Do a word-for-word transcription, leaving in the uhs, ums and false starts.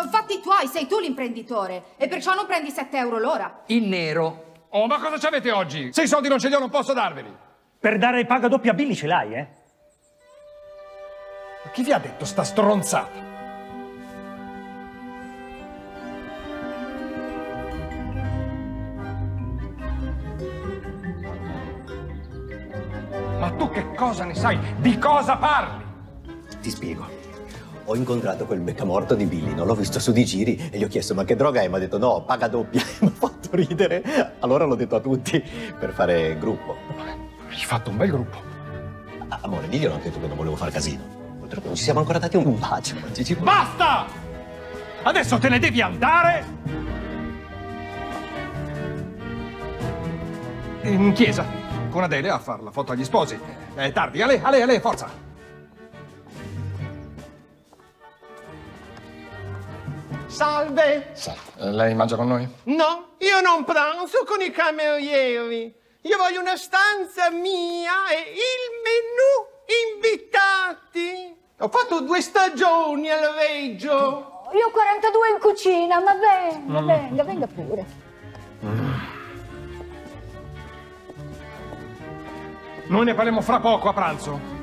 Sono fatti tuoi, sei tu l'imprenditore. E perciò non prendi sette euro l'ora. In nero. Oh, ma cosa ci avete oggi? Se i soldi non ce li ho non posso darveli. Per dare paga doppia a Billy ce l'hai, eh? Ma chi vi ha detto sta stronzata? Ma tu che cosa ne sai? Di cosa parli? Ti spiego. Ho incontrato quel beccamorto di Billy, non l'ho visto su di giri e gli ho chiesto ma che droga è? Mi ha detto no, paga doppia. Mi ha fatto ridere. Allora l'ho detto a tutti per fare gruppo. Hai fatto un bel gruppo. Ah, amore, Billy non ha detto che non volevo fare casino. Oltretutto non ci siamo ancora dati un bacio. Ci ci... Basta! Adesso te ne devi andare in chiesa con Adele a fare la foto agli sposi. È tardi, Ale, Ale, Ale, forza! Salve! Salve. Lei mangia con noi? No, io non pranzo con i camerieri. Io voglio una stanza mia e il menù invitati. Ho fatto due stagioni al Reggio. Io ho quarantadue in cucina, ma venga, mm. venga, venga pure. Mm. Noi ne parliamo fra poco a pranzo.